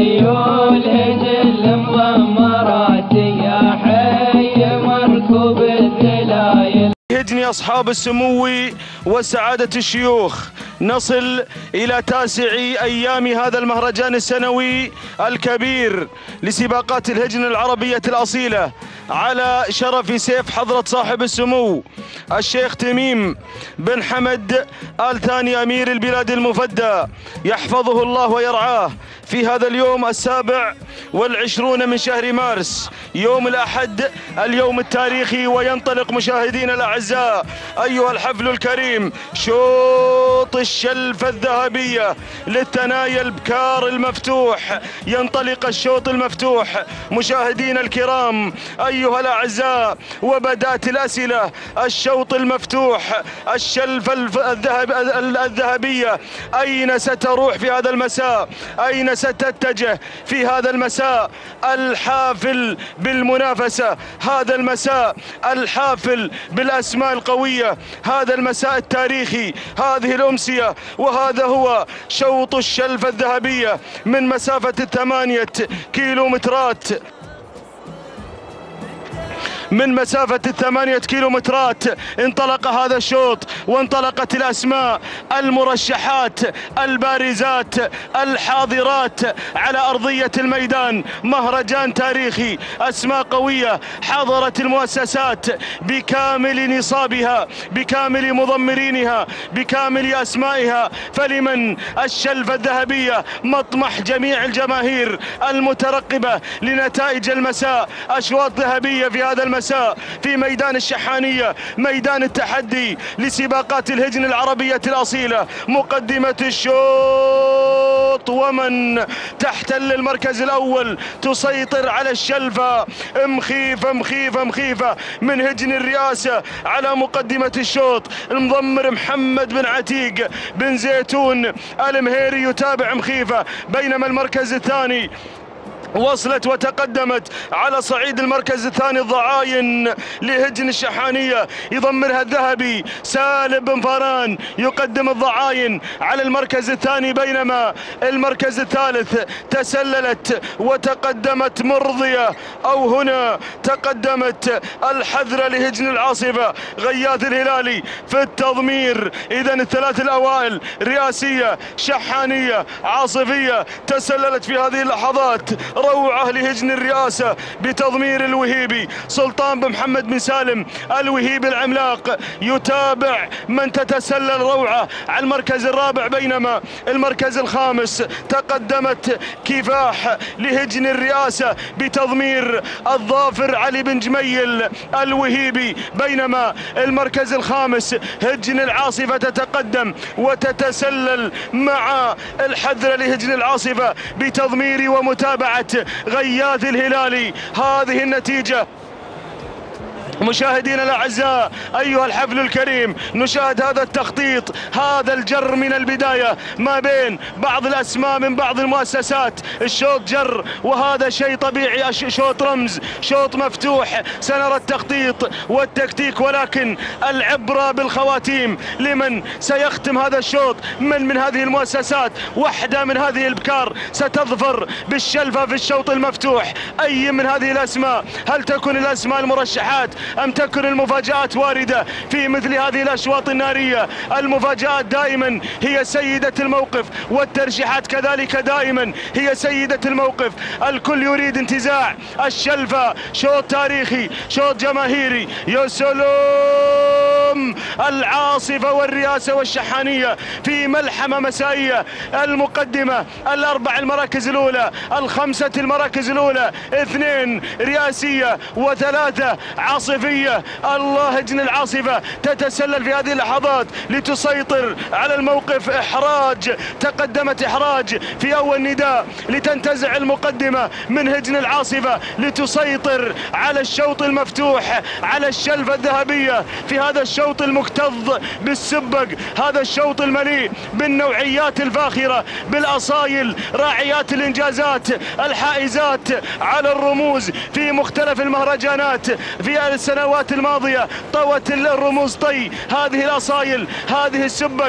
خيول هجل مضمرات يا حي مركوب الذلايل. يهجني أصحاب السمو وسعادة الشيوخ نصل إلى 9 أيام هذا المهرجان السنوي الكبير لسباقات الهجن العربية الأصيلة على شرف سيف حضرة صاحب السمو الشيخ تميم بن حمد آل ثاني أمير البلاد المفدى يحفظه الله ويرعاه في هذا اليوم 27 من شهر مارس يوم الأحد، اليوم التاريخي. وينطلق مشاهدينا الأعزاء أيها الحفل الكريم شوط الشلفة الذهبية للثنايا البكار المفتوح. ينطلق الشوط المفتوح مشاهدينا الكرام أيها الأعزاء، وبدأت الأسئلة. الشوط المفتوح الشلفة الذهبية أين ستروح في هذا المساء؟ أين ستتجه في هذا المساء الحافل بالمنافسة؟ هذا المساء الحافل بالأسماء القوية، هذا المساء التاريخي، هذه الأمسية. وهذا هو شوط الشلفة الذهبية من مسافة 8 كيلومترات، من مسافة 8 كيلومترات انطلق هذا الشوط، وانطلقت الأسماء المرشحات البارزات الحاضرات على أرضية الميدان. مهرجان تاريخي، أسماء قوية حضرت المؤسسات بكامل نصابها، بكامل مضمرينها، بكامل أسمائها. فلمن الشلفة الذهبية مطمح جميع الجماهير المترقبة لنتائج المساء. أشواط ذهبية في هذا المساء في ميدان الشحانية، ميدان التحدي لسباقات الهجن العربية الأصيلة. مقدمة الشوط ومن تحتل المركز الأول تسيطر على الشلفة مخيفة مخيفة مخيفة من هجن الرئاسة على مقدمة الشوط. المضمر محمد بن عتيق بن زيتون المهيري يتابع مخيفة، بينما المركز الثاني وصلت وتقدمت على صعيد المركز الثاني الضعاين لهجن الشحانية يضمرها الذهبي سالم بن فران يقدم الضعاين على المركز الثاني، بينما المركز الثالث تسللت وتقدمت مرضية، أو هنا تقدمت الحذرة لهجن العاصفة غياث الهلالي في التضمير. إذن الثلاث الأوائل رئاسية شحانية عاصفية تسللت في هذه اللحظات. روعة لهجن الرئاسة بتضمير الوهيبي سلطان بن محمد بن سالم الوهيبي العملاق يتابع من تتسلل روعة على المركز الرابع، بينما المركز الخامس تقدمت كفاح لهجن الرئاسة بتضمير الظافر علي بن جميل الوهيبي، بينما المركز الخامس هجن العاصفة تتقدم وتتسلل مع الحذر لهجن العاصفة بتضمير ومتابعة غياث الهلالي. هذه النتيجة مشاهدينا الاعزاء ايها الحفل الكريم، نشاهد هذا التخطيط، هذا الجر من البدايه ما بين بعض الاسماء من بعض المؤسسات. الشوط جر وهذا شيء طبيعي، شوط رمز، شوط مفتوح. سنرى التخطيط والتكتيك، ولكن العبره بالخواتيم. لمن سيختم هذا الشوط من هذه المؤسسات؟ واحده من هذه الابكار ستظفر بالشلفه في الشوط المفتوح. اي من هذه الاسماء؟ هل تكون الاسماء المرشحات أم تكون المفاجآت واردة في مثل هذه الأشواط النارية؟ المفاجآت دائما هي سيدة الموقف، والترشيحات كذلك دائما هي سيدة الموقف. الكل يريد انتزاع الشلفة. شوط تاريخي، شوط جماهيري. يا سلام! العاصفة والرئاسة والشحانية في ملحمة مسائية. المقدمة الأربع المراكز الأولى، الخمسة المراكز الأولى، 2 رئاسية و3 عاصفية. الله، هجن العاصفة تتسلل في هذه اللحظات لتسيطر على الموقف. إحراج، تقدمت إحراج في أول نداء لتنتزع المقدمة من هجن العاصفة لتسيطر على الشوط المفتوح، على الشلفة الذهبية في هذا الشوط المكتظ بالسبق، هذا الشوط المليء بالنوعيات الفاخرة، بالأصايل راعيات الإنجازات الحائزات على الرموز في مختلف المهرجانات في السنوات الماضية. طوت الرموز طي هذه الأصايل، هذه السبق.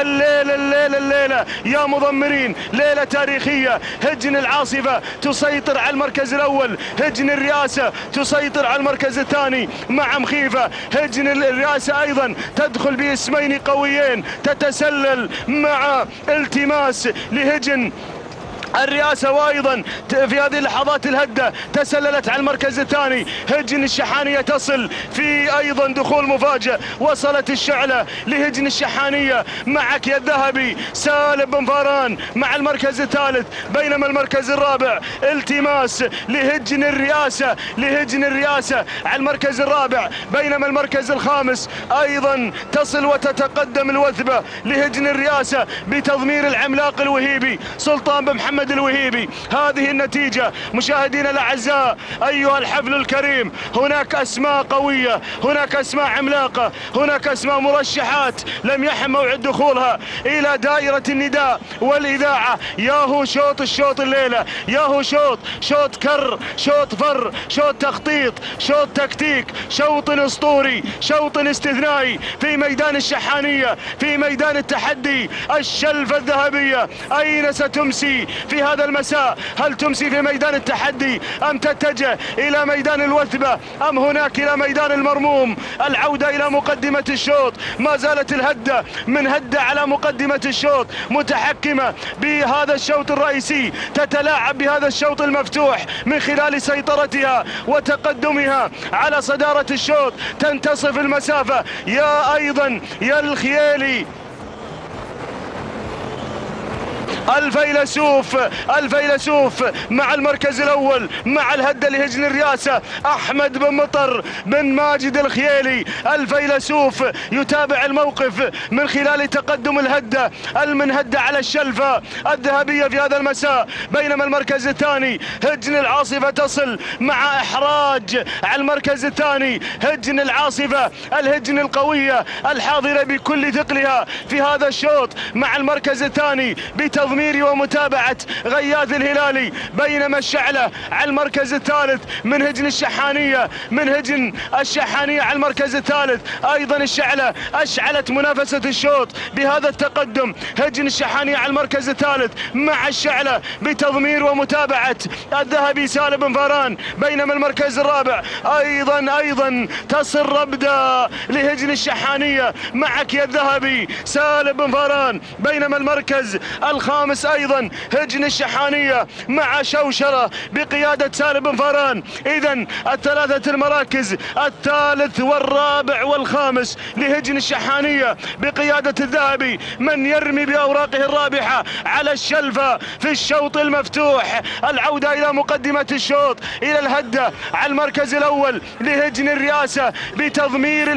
الليلة يا مضمرين ليلة تاريخية. هجن العاصفة تسيطر على المركز الأول، هجن الرئاسة تسيطر على المركز الثاني مع مخيفة. هجن الرئاسة أيضا تدخل باسمين قويين، تتسلل مع التماس لهجن الرئاسة، وايضا في هذه اللحظات الهدة تسللت على المركز الثاني. هجن الشحانية تصل في ايضا دخول مفاجئ، وصلت الشعلة لهجن الشحانية. معك يا الذهبي سالم بن فاران مع المركز الثالث، بينما المركز الرابع التماس لهجن الرئاسة، لهجن الرئاسة على المركز الرابع، بينما المركز الخامس ايضا تصل وتتقدم الوثبة لهجن الرئاسة بتضمير العملاق الوهيبي سلطان بن محمد الوهيبي. هذه النتيجة مشاهدينا الأعزاء أيها الحفل الكريم. هناك أسماء قوية، هناك أسماء عملاقة، هناك أسماء مرشحات لم يحن موعد دخولها إلى دائرة النداء والإذاعة. ياهو الشوط الليلة، ياهو شوط كر، شوط فر، شوط تخطيط، شوط تكتيك، شوط أسطوري، شوط استثنائي في ميدان الشحانية، في ميدان التحدي. الشلفة الذهبية أين ستمسي في هذا المساء؟ هل تمسي في ميدان التحدي أم تتجه إلى ميدان الوثبة أم هناك إلى ميدان المرموم؟ العودة إلى مقدمة الشوط، ما زالت الهدة من هدة على مقدمة الشوط، متحكمة بهذا الشوط الرئيسي، تتلاعب بهذا الشوط المفتوح من خلال سيطرتها وتقدمها على صدارة الشوط، تنتصف المسافة. يا أيضا يا الخيالي الفيلسوف مع المركز الأول مع الهدة لهجن الرئاسة أحمد بن مطر بن ماجد الخيالي. الفيلسوف يتابع الموقف من خلال تقدم الهدة المنهدة على الشلفة الذهبية في هذا المساء، بينما المركز الثاني هجن العاصفة تصل مع إحراج على المركز الثاني. هجن العاصفة الهجن القوية الحاضرة بكل ثقلها في هذا الشوط مع المركز الثاني بتضمير ومتابعة غياث الهلالي، بينما الشعلة على المركز الثالث من هجن الشحانية، من هجن الشحانية على المركز الثالث. أيضا الشعلة أشعلت منافسة الشوط بهذا التقدم. هجن الشحانية على المركز الثالث مع الشعلة بتضمير ومتابعة الذهبي سالم بن فاران، بينما المركز الرابع أيضا تصل ربدة لهجن الشحانية. معك يا الذهبي سالم بن فاران، بينما المركز الخامس ايضا هجن الشحانية مع شوشرة بقيادة سالم بن فاران. اذا الثلاثة المراكز الثالث والرابع والخامس لهجن الشحانية بقيادة الذهبي، من يرمي باوراقه الرابحة على الشلفة في الشوط المفتوح. العودة الى مقدمة الشوط، الى الهدة على المركز الاول لهجن الرئاسة بتضمير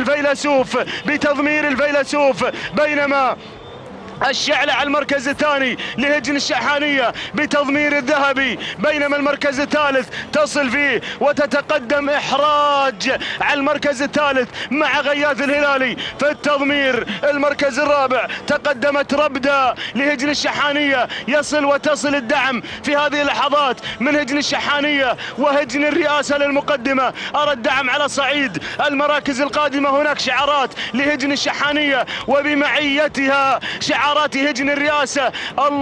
الفيلسوف، بينما الشعلة على المركز الثاني لهجن الشحانية بتضمير الذهبي، بينما المركز الثالث تصل فيه وتتقدم إحراج على المركز الثالث مع غياث الهلالي في التضمير. المركز الرابع تقدمت ربدة لهجن الشحانية، يصل وتصل الدعم في هذه اللحظات من هجن الشحانية وهجن الرئاسة للمقدمة. أرى الدعم على صعيد المراكز القادمة. هناك شعارات لهجن الشحانية وبمعيتها شعارات هجن الرئاسة.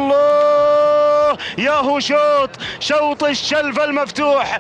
الله ياهو شوط الشلف المفتوح،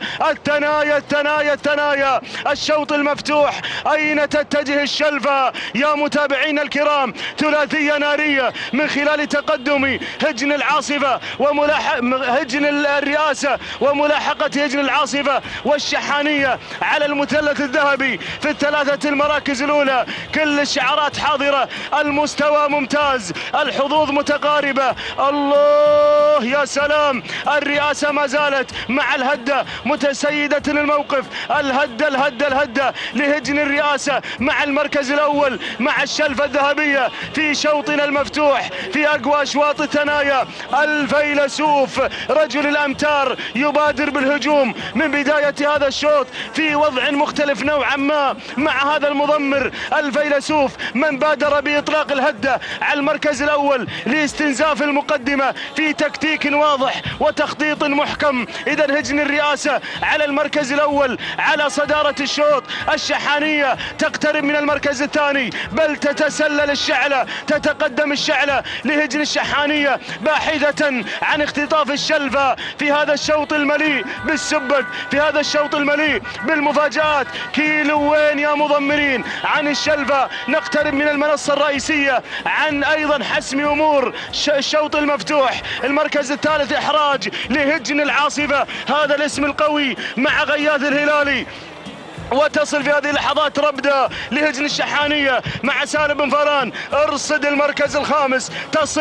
الثنايا الشوط المفتوح. أين تتجه الشلفة يا متابعين الكرام؟ ثلاثية نارية من خلال تقدم هجن العاصفة هجن الرئاسة وملاحقة هجن العاصفة والشحانية على المثلث الذهبي في الثلاثة المراكز الأولى. كل الشعارات حاضرة، المستوى ممتاز، الحظوظ متقاربة. الله يا سلام. الرئاسة ما زالت مع الهدة متسيدة الموقف. الهدة لهجن الرئاسة مع المركز الأول مع الشلفة الذهبية في شوطنا المفتوح في أقوى أشواط الثنايا. الفيلسوف رجل الأمتار يبادر بالهجوم من بداية هذا الشوط في وضع مختلف نوعا ما مع هذا المضمر. الفيلسوف من بادر بإطلاق الهدة على المركز الأول لاستنزاف المقدمة في تكتيك واضح وتخطيط محكم. إذا هجن الرئاسة على المركز الأول على صدارة الشوط. الشحانية تقترب من المركز الثاني بل تتسلل الشعلة، تتقدم الشعلة لهجن الشحانية باحثة عن اختطاف الشلفة في هذا الشوط المليء بالسبك، في هذا الشوط المليء بالمفاجآت. كيلوين يا مضمرين عن الشلفة، نقترب من المنصة الرئيسية عن أيضا حسم أمور الشوط المفتوح. المركز الثالث إحراج لهجن العاصفة، هذا الاسم القوي مع غياث الهلالي. وتصل في هذه اللحظات ربدة لهجن الشحانية مع سالم بن فران. ارصد المركز الخامس،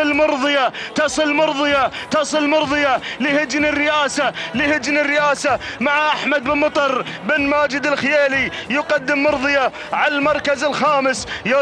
تصل مرضية لهجن الرئاسة مع أحمد بن مطر بن ماجد الخيالي يقدم مرضية على المركز الخامس. يا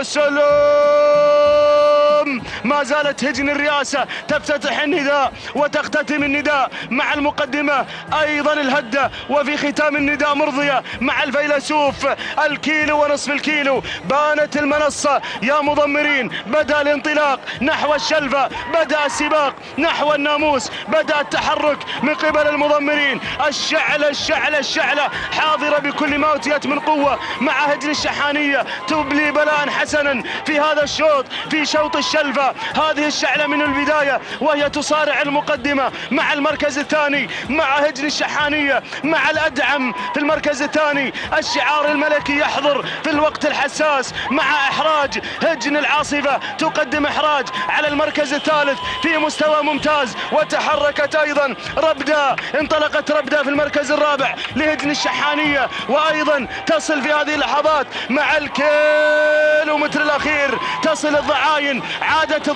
سلام، ما زالت هجن الرئاسة تفتتح النداء وتختتم النداء مع المقدمة أيضا الهدة، وفي ختام النداء مرضية مع الفيلسوف. الكيلو ونصف الكيلو بانت المنصة يا مضمرين. بدأ الانطلاق نحو الشلفة، بدأ السباق نحو الناموس، بدأ التحرك من قبل المضمرين. الشعلة حاضرة بكل ما أوتيت من قوة مع هجن الشحانية تبلي بلاء حسنا في هذا الشوط، في شوط الشلفة. هذه الشعلة من البداية وهي تصارع المقدمة مع المركز الثاني مع هجن الشحانية مع الأدعم في المركز الثاني. الشعار الملكي يحضر في الوقت الحساس مع إحراج هجن العاصفة، تقدم إحراج على المركز الثالث في مستوى ممتاز. وتحركت أيضا ربدة، انطلقت ربدة في المركز الرابع لهجن الشحانية، وأيضا تصل في هذه اللحظات مع الكيلومتر الأخير. تصل الضعاين، عادت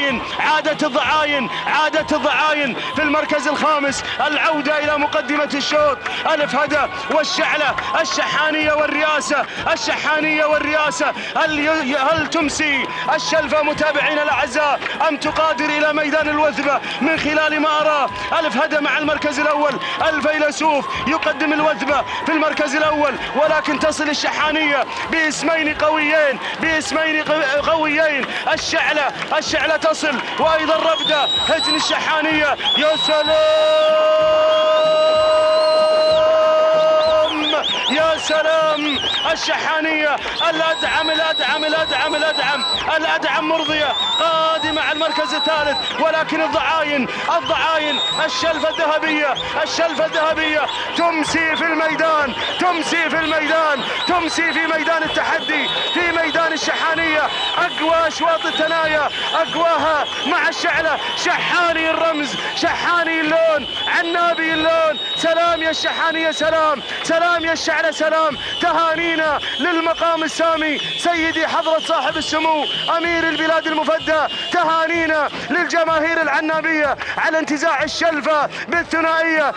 الضعاين في المركز الخامس. العودة إلى مقدمة الشوط. ألف هدى والشعلة، الشحانية والرئاسة. هل تمسي الشلفة متابعينا الأعزاء أم تقادر إلى ميدان الوثبة من خلال ما أراه؟ ألف هدى مع المركز الأول. الفيلسوف يقدم الوثبة في المركز الأول، ولكن تصل الشحانية باسمين قويين. الشعلة تصل، وأيضا ربدة هجن الشحانية. يا سلام، الشحانية الأدعم مرضية قادمة على المركز الثالث، ولكن الضعاين الشلفة الذهبية تمسي في ميدان التحدي، في ميدان الشحانية. أقوى أشواط الثنايا، أقواها مع الشعلة. شحاني الرمز، شحاني اللون، عنابي اللون. سلام يا الشحانية، سلام يا الشعلة، سلام. تهانينا للمقام السامي سيدي حضرة صاحب السمو أمير البلاد المفدى. تهانينا للجماهير العنابية على انتزاع الشلفة بالثنائية.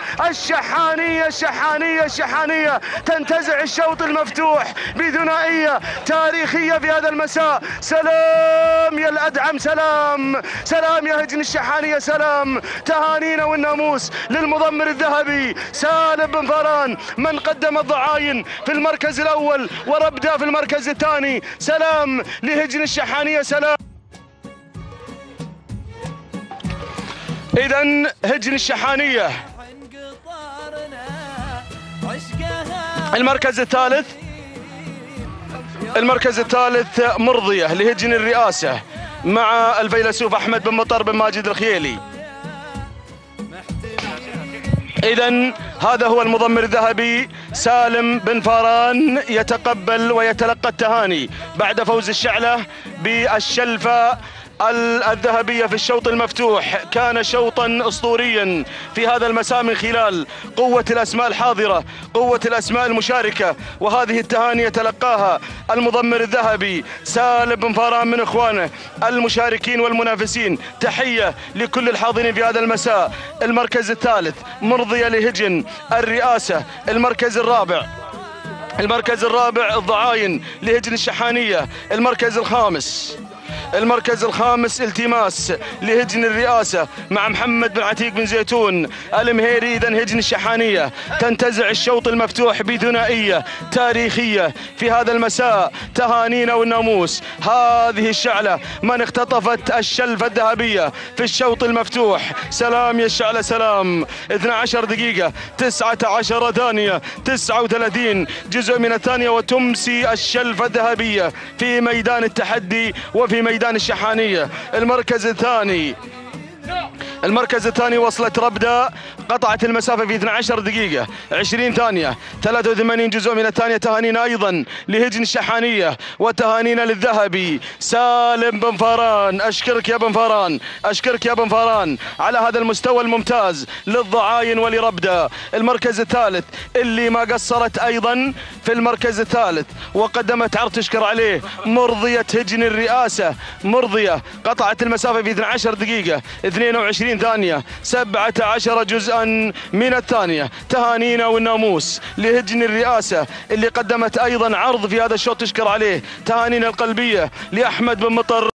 الشحانية تنتزع الشوط المفتوح بثنائية تاريخية في هذا المساء. سلام يا الأدعم، سلام يا هجن الشحانية، سلام. تهانينا والناموس للمضمر الذهبي سالم بن فران من قدم الضعاين في المركز الأول وربدة في المركز الثاني. سلام لهجن الشحانية، سلام. إذن هجن الشحانية المركز الثالث مرضية لهجن الرئاسة مع الفيلسوف أحمد بن مطر بن ماجد الخيالي. إذن هذا هو المضمر الذهبي سالم بن فران يتقبل ويتلقى التهاني بعد فوز الشعلة بالشلفة الذهبية في الشوط المفتوح كان شوطا أسطوريا في هذا المساء من خلال قوة الأسماء الحاضرة، قوة الأسماء المشاركة. وهذه التهاني يتلقاها المضمر الذهبي سالم بن فاران من إخوانه المشاركين والمنافسين. تحية لكل الحاضرين في هذا المساء. المركز الثالث مرضية لهجن الرئاسة. المركز الرابع الضعاين لهجن الشحانية. المركز الخامس التماس لهجن الرئاسة مع محمد بن عتيق بن زيتون المهيري. إذن هجن الشحانية تنتزع الشوط المفتوح بثنائية تاريخية في هذا المساء. تهانينا والناموس هذه الشعلة من اختطفت الشلفة الذهبية في الشوط المفتوح. سلام يا الشعلة سلام. 12 دقيقة 19 ثانية 39 جزء من الثانية وتمسي الشلفة الذهبية في ميدان التحدي وفي ميدان الشحانية. المركز الثاني وصلت ربدة، قطعت المسافة في 12 دقيقة 20 ثانية 83 جزء من الثانية. تهانينا أيضا لهجن الشحانية وتهانينا للذهبي سالم بن فاران. أشكرك يا بن فاران على هذا المستوى الممتاز للضعاين ولربدة. المركز الثالث اللي ما قصرت أيضا في المركز الثالث وقدمت عرض تشكر عليه مرضية هجن الرئاسة. مرضية قطعت المسافة في 12 دقيقة 22 ثانية 17 جزءا من الثانية. تهانينا والناموس لهجن الرئاسة اللي قدمت أيضا عرض في هذا الشوط تشكر عليه. تهانينا القلبية لأحمد بن مطر.